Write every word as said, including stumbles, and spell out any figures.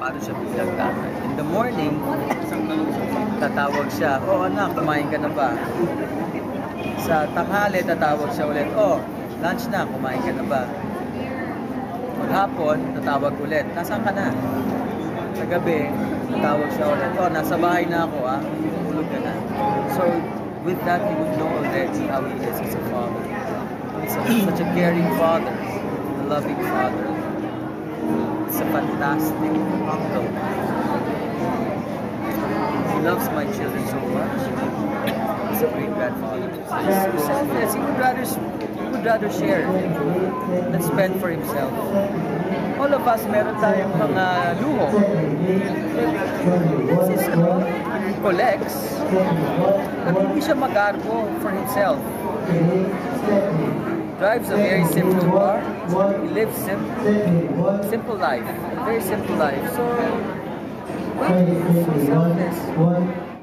paano siya bilang tatay. In the morning, tatawag siya, oh anak, kumain ka na ba? Sa tanghali, tatawag siya ulit, oh, lunch na, kumain ka na ba? Maghapon, tatawag ulit, nasaan ka na? Sa gabi, tatawag siya ulit, oh, nasa bahay na ako, ah, tulog ka na. So, with that, you would know already how he is as a father. He's a, such a caring father, a loving father. He's a fantastic uncle. He loves my children so much. He's a great grandfather. He's so selfless. He would rather, he would rather share than spend for himself. All of us, meron tayong mga luho. That's his luho. He collects, but hindi siya mag-argo for himself. Drives a very simple car. He lives simple, simple life, a very simple life. So, so selfless.